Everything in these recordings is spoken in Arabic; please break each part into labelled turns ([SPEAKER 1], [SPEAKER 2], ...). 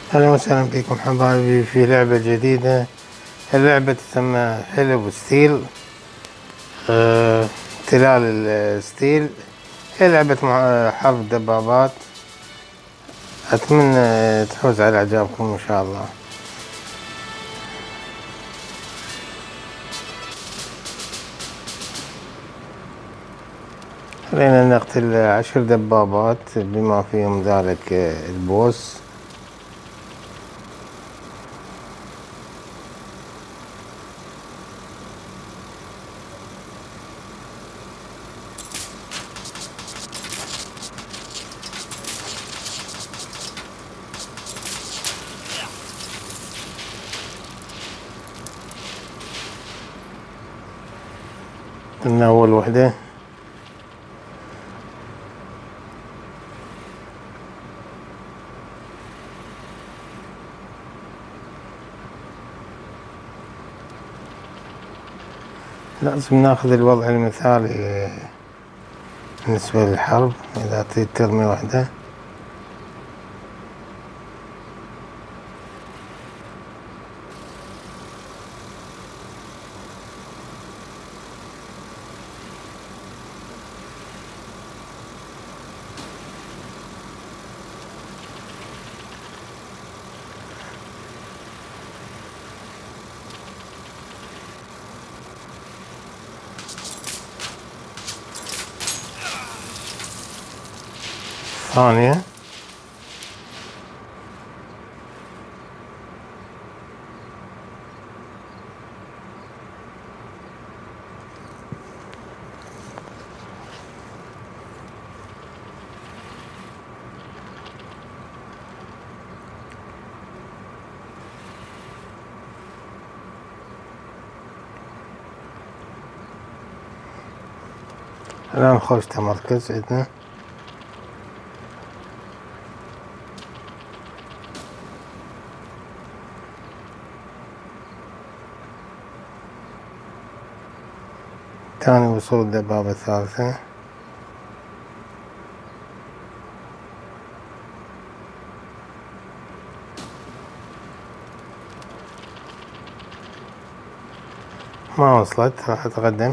[SPEAKER 1] أهلا وسهلا بكم حبايبي في لعبة جديدة. اللعبة تسمى حلب ستيل. تلال الستيل. هي لعبة حرب دبابات. أتمنى تحوز على إعجابكم إن شاء الله. خلينا نقتل 10 دبابات بما فيهم ذلك البوس. قلنا أول وحدة. لازم ناخذ الوضع المثالي بالنسبة للحرب. إذا تريد ترمي وحدة ثانية. الآن خوش تمركز عندنا. ثاني وصول الدبابة الثالثة. ما وصلت، راح أتقدم.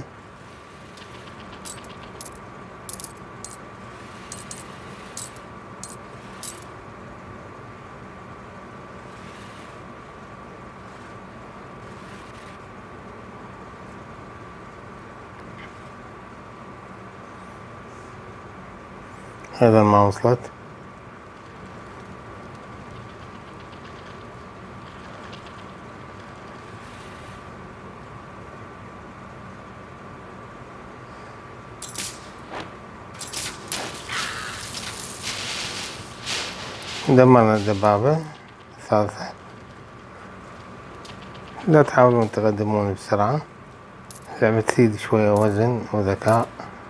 [SPEAKER 1] أيضا ما وصلت. دمرنا الدبابة الثالثة. لا تحاولون تقدمون بسرعة، اللعبة تريد شوية وزن وذكاء.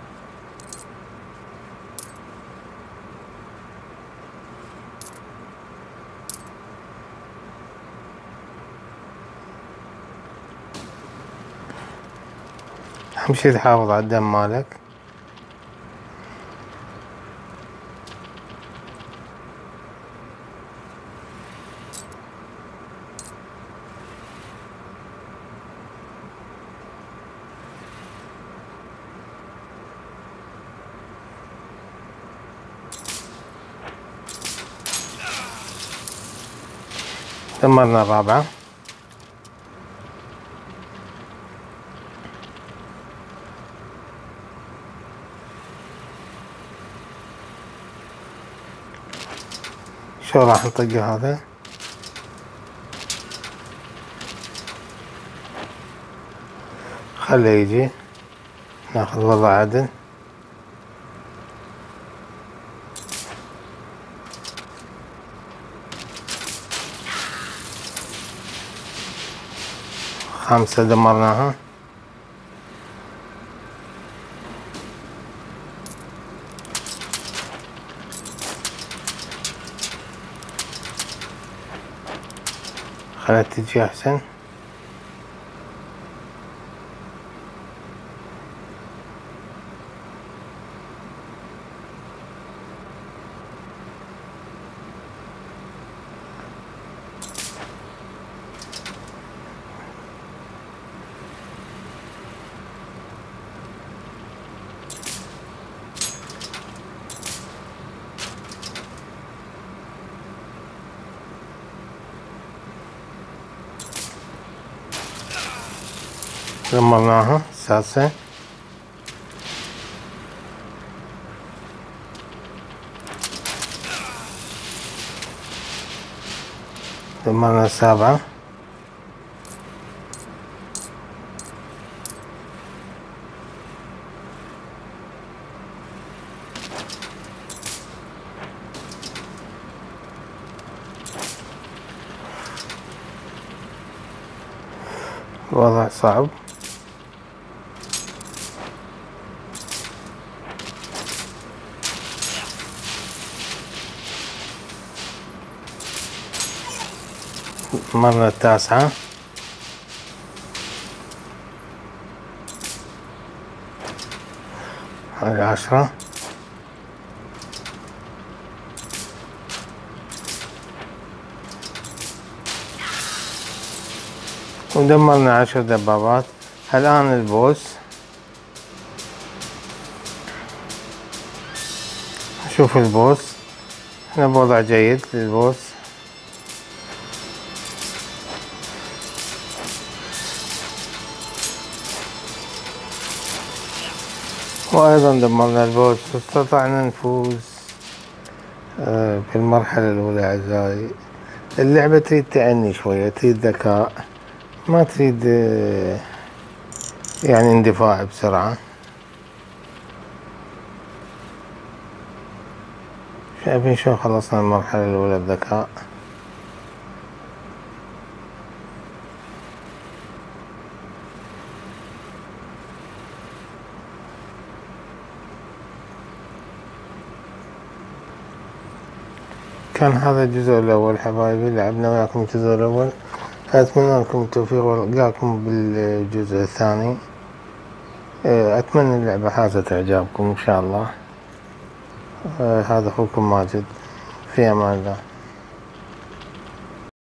[SPEAKER 1] أهم شي تحافظ على الدم مالك. دمرنا الرابعة. شو راح نطقه هذا؟ خليه يجي، ناخذ وضع عدل. خمسة دمرناها. خلها تجي أحسن. دمرناها السادسة. دمرنا السابعة. الوضع صعب. مرة التاسعة. العشرة. ودمرنا 10 دبابات. الآن البوس. شوف البوس، احنا بوضع جيد للبوس. وأيضا دمرنا البوس واستطعنا نفوز في المرحلة الأولى. أعزائي، اللعبة تريد تأني شوية، تريد ذكاء، ما تريد يعني اندفاع بسرعة. شايفين شو خلصنا المرحلة الأولى بذكاء. كان هذا الجزء الأول حبايبي، لعبنا وياكم الجزء الأول. أتمنى لكم التوفيق وألقاكم بالجزء الثاني. أتمنى اللعبة حازت إعجابكم إن شاء الله. هذا أخوكم ماجد، في أمان الله.